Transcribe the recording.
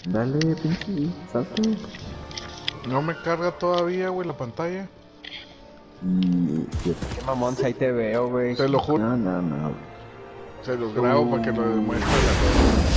Dale, pinche, salta. No me carga todavía, güey, la pantalla. Qué Mamón, si ahí te veo, güey. Te lo juro. No, no, no. Se los grabo para que lo demuestre la cosa.